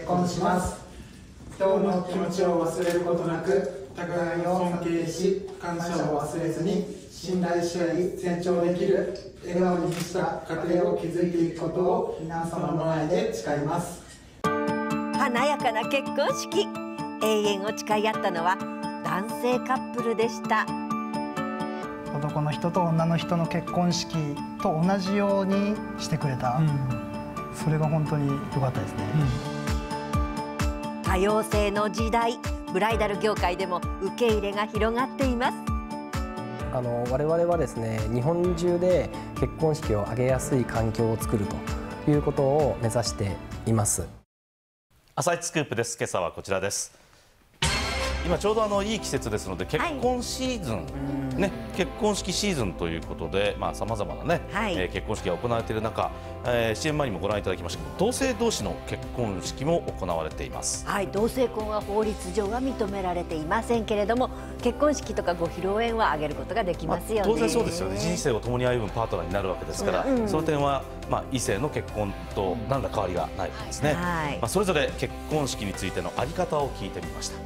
婚します。今日の気持ちを忘れることなく、互いを尊敬し、感謝を忘れずに、信頼し合い、成長できる笑顔に満ちた家庭を築いていくことを皆様の前で誓います。 華やかな結婚式、永遠を誓い合ったのは男性カップルでした。 男の人と女の人の結婚式と同じようにしてくれた、それが本当に良かったですね。 多様性の時代、ブライダル業界でも受け入れが広がっています。 我々はですね、日本中で結婚式を挙げやすい環境を作るということを目指しています。 朝一スクープです。今朝はこちらです。今ちょうどいい季節ですので、結婚シーズン、結婚式シーズンということで、さまざまな結婚式が行われている中、CM 前にもご覧いただきました同性同士の結婚式も行われています。 同性婚は法律上は認められていませんけれども、結婚式とかご披露宴は挙げることができますよね。 当然そうですよね。人生を共に歩むパートナーになるわけですから、その点は異性の結婚と何ら変わりがないですね。それぞれ結婚式についての在り方を聞いてみました。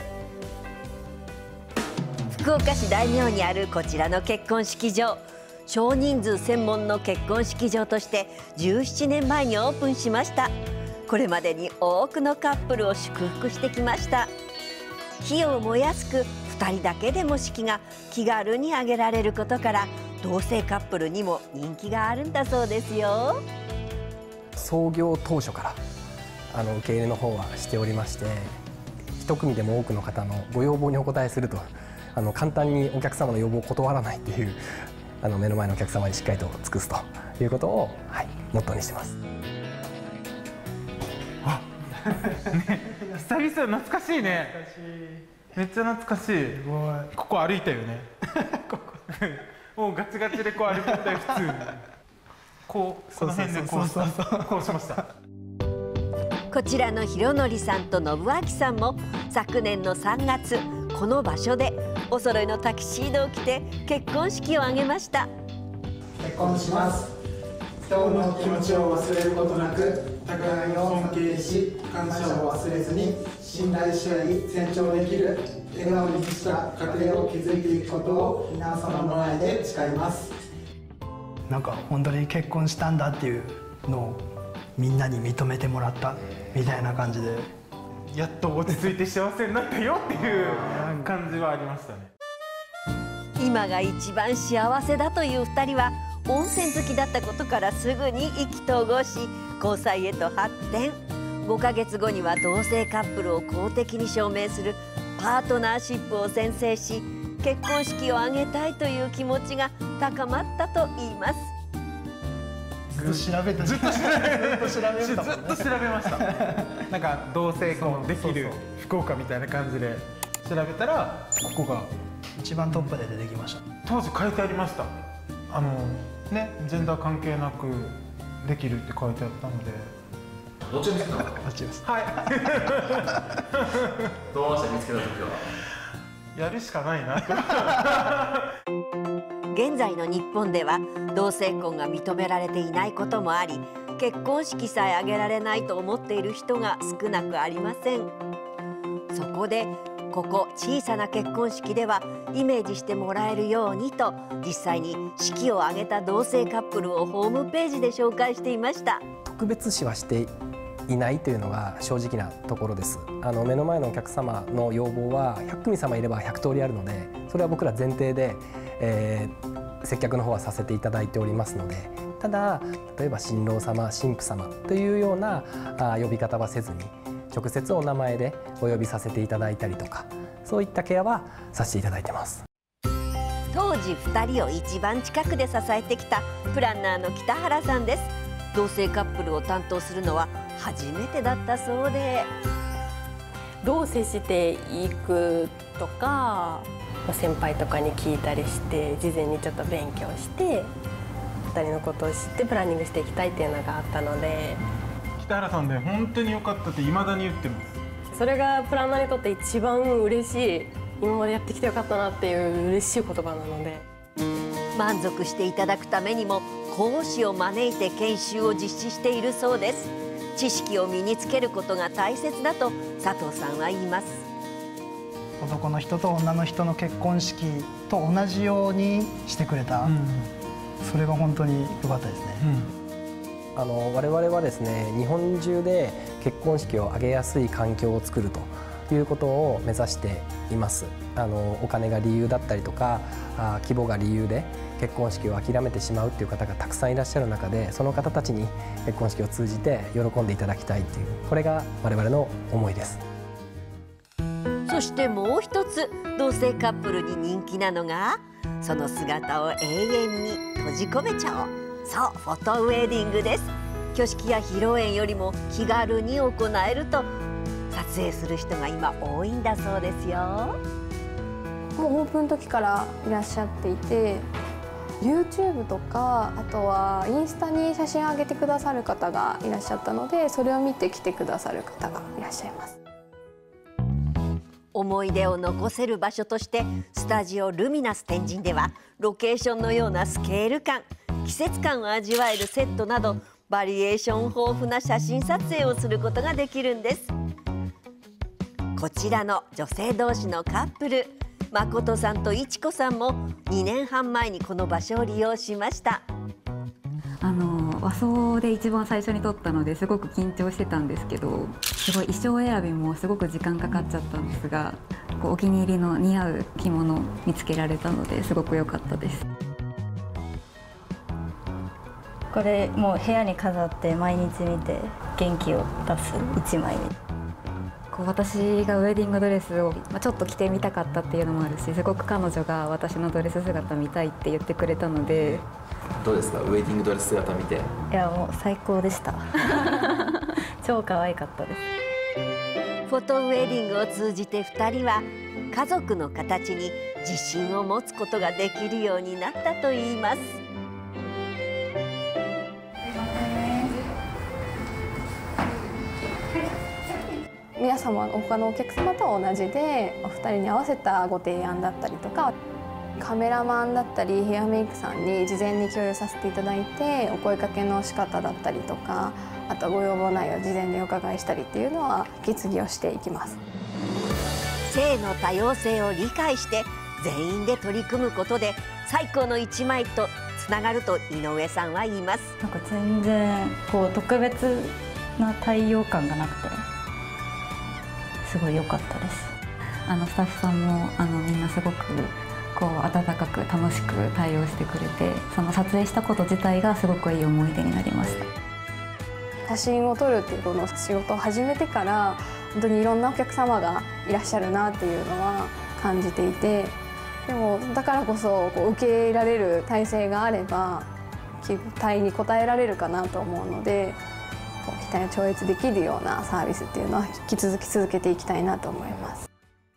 福岡市大名にあるこちらの結婚式場、少人数専門の結婚式場として17年前にオープンしました。これまでに多くのカップルを祝福してきました。費用も安く、2人だけでも式が気軽に挙げられることから、同性カップルにも人気があるんだそうですよ。 創業当初から受け入れの方はしておりまして、一組でも多くの方のご要望にお応えすると、簡単にお客様の要望を断らないっていう、目の前のお客様にしっかりと尽くすということを、モットーにしてます。 久々、懐かしいね。めっちゃ懐かしい。ここ歩いたよね。もうガチガチでこう歩いたよ、普通に。この辺でこうしました。 こちらの弘則さんと信明さんも昨年の3月、この場所でお揃いのタキシードを着て結婚式を挙げました。 結婚します。今日の気持ちを忘れることなく、互いを尊敬し、感謝を忘れずに、信頼し合い、成長できる笑顔に満ちた家庭を築いていくことを皆様の前で誓います。 なんか本当に結婚したんだっていうのをみんなに認めてもらったみたいな感じで、 やっと落ち着いて幸せになったよっていう感じはありましたね。 今が一番幸せだという2人は、温泉好きだったことからすぐに意気投合し、交際へと発展。5ヶ月後には同性カップルを公的に証明するパートナーシップを宣誓し、結婚式を挙げたいという気持ちが高まったといいます。 ずっと調べたました。なんか同性婚できる福岡みたいな感じで調べたら、ここが一番トップで出てきました。 当時書いてありました。ジェンダー関係なくできるって書いてあったので。 どっちですか？ こっちです。 はい。 どうして見つけた時は？ やるしかないな。 現在の日本では同性婚が認められていないこともあり、結婚式さえ挙げられないと思っている人が少なくありません。そこでここ小さな結婚式ではイメージしてもらえるようにと、実際に式を挙げた同性カップルをホームページで紹介していました。 特別視はしていないというのが正直なところです。目の前のお客様の要望は100組様いれば100通りあるので、それは僕ら前提で、接客の方はさせていただいておりますので、ただ例えば新郎様新婦様というような呼び方はせずに、直接お名前でお呼びさせていただいたりとか、そういったケアはさせていただいてます。 当時2人を一番近くで支えてきたプランナーの北原さんです。同性カップルを担当するのは初めてだったそうで、 どう接していくとか、先輩とかに聞いたりして、事前にちょっと勉強して2人のことを知ってプランニングしていきたいっていうのがあったので。 北原さんで本当に良かったって未だに言ってます。 それがプランナーにとって一番嬉しい、今までやってきてよかったなっていう嬉しい言葉なので。 満足していただくためにも講師を招いて研修を実施しているそうです。 知識を身につけることが大切だと佐藤さんは言います。 男の人と女の人の結婚式と同じようにしてくれた、それが本当に良かったですね。 我々はですね、日本中で結婚式を挙げやすい環境を作るということを目指しています。お金が理由だったりとか規模が理由で結婚式を諦めてしまうっていう方がたくさんいらっしゃる中で、その方たちに結婚式を通じて喜んでいただきたいっていう、これが我々の思いです。 そしてもう一つ同性カップルに人気なのが、その姿を永遠に閉じ込めちゃおう、そうフォトウェディングです。挙式や披露宴よりも気軽に行えると撮影する人が今多いんだそうですよ。 もうオープン時からいらっしゃっていて、 YouTube とかあとはインスタに写真を上げてくださる方がいらっしゃったので、それを見て来てくださる方がいらっしゃいます。 思い出を残せる場所としてスタジオルミナス天神ではロケーションのようなスケール感、季節感を味わえるセットなどバリエーション豊富な写真撮影をすることができるんです。こちらの女性同士のカップル、誠さんといちこさんも2年半前にこの場所を利用しました。 和装で一番最初に撮ったのですごく緊張してたんですけど、すごい衣装選びもすごく時間かかっちゃったんですが、お気に入りの似合う着物を見つけられたのですごく良かったです。 これもう部屋に飾って毎日見て元気を出す一枚に。 私がウェディングドレスをちょっと着てみたかったっていうのもあるし、すごく彼女が私のドレス姿見たいって言ってくれたので。 どうですか、ウェディングドレス姿見て。 いやもう最高でした超可愛かったです。 フォトウェディングを通じて2人は家族の形に自信を持つことができるようになったといいます。 皆様他のお客様と同じで、お二人に合わせたご提案だったりとか、カメラマンだったりヘアメイクさんに事前に共有させていただいて、お声かけの仕方だったりとか、あとご要望内容を事前にお伺いしたりっていうのは引き継ぎをしていきます。 性の多様性を理解して全員で取り組むことで最高の一枚とつながると井上さんは言います。 なんか全然特別な対応感がなくてすごい良かったです。 スタッフさんもみんなすごく温かく楽しく対応してくれて、その撮影したこと自体がすごくいい思い出になりました。 写真を撮るっていうこの仕事を始めてから本当にいろんなお客様がいらっしゃるなっていうのは感じていて、でもだからこそ受け入れられる体制があれば期待に応えられるかなと思うので、期待を超越できるようなサービスっていうのは引き続けていきたいなと思います。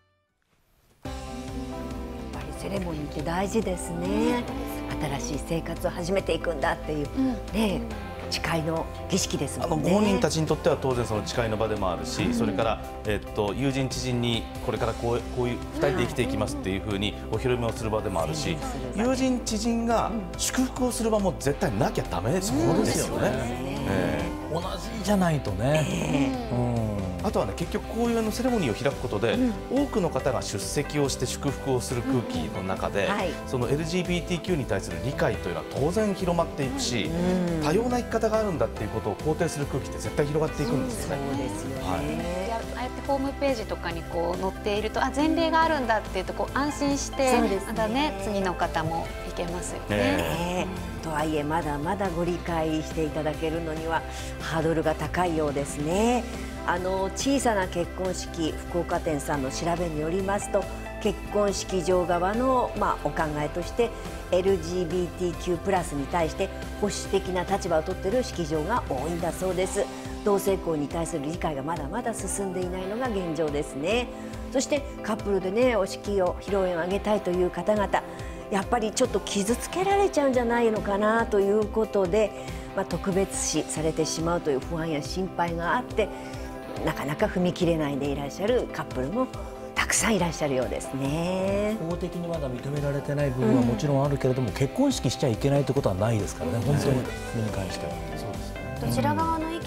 セレモニーって大事ですね。新しい生活を始めていくんだっていう、ね、誓いの儀式ですもんね。 ご本人たちにとっては当然その誓いの場でもあるし、それから、友人知人にこれからこういう2人で生きていきますっていうふうにお披露目をする場でもあるし、友人知人が祝福をする場も絶対なきゃダメですよね。 同じじゃないとね。 あとはね、結局こういうセレモニーを開くことで、多くの方が出席をして祝福をする空気の中で、その LGBTQ に対する理解というのは当然広まっていくし、多様な生き方があるんだっていうことを肯定する空気って絶対広がっていくんですよね。 ああやってホームページとかに載っていると、前例があるんだっていうと安心してまたね、次の方もいけますよね。 とはいえまだまだご理解していただけるのにはハードルが高いようですね。小さな結婚式、福岡店さんの調べによりますと、結婚式場側の、お考えとして LGBTQ+ に対して保守的な立場を取っている式場が多いんだそうです。同性婚に対する理解がまだまだ進んでいないのが現状ですね。そしてカップルでね、お式を披露宴を挙げたいという方々、やっぱりちょっと傷つけられちゃうんじゃないのかなということで、特別視されてしまうという不安や心配があって、なかなか踏み切れないでいらっしゃるカップルもたくさんいらっしゃるようですね。 法的にまだ認められてない部分はもちろんあるけれども、結婚式しちゃいけないということはないですからね、本当にそれに関しては。 どちら側の意見に立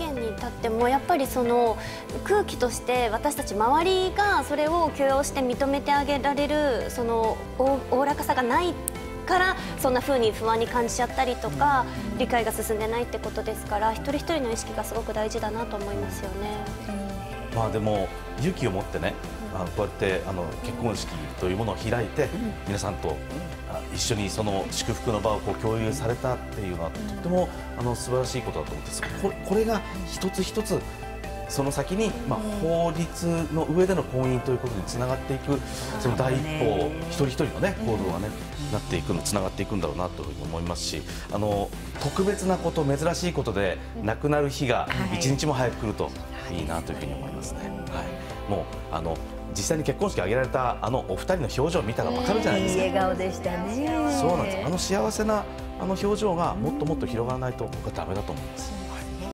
ってもやっぱりその空気として私たち周りがそれを許容して認めてあげられるそのおおらかさがないからそんな風に不安に感じちゃったりとか理解が進んでないってことですから一人一人の意識がすごく大事だなと思いますよね。 まあでも勇気を持ってねこうやって結婚式というものを開いて皆さんと一緒にその祝福の場を共有されたっていうのはとっても素晴らしいことだと思うんです。これが一つ一つその先に法律の上での婚姻ということにつながっていくその第一歩一人一人のね行動がねなっていくのつながっていくんだろうなというふうに思いますし特別なこと珍しいことで亡くなる日が一日も早く来るといいなというふうに思いますね。はい、もう実際に結婚式を挙げられたお二人の表情を見たら分かるじゃないですか。 いい笑顔でしたね。 そうなんです。幸せな表情がもっともっと広がらないと僕はダメだと思います。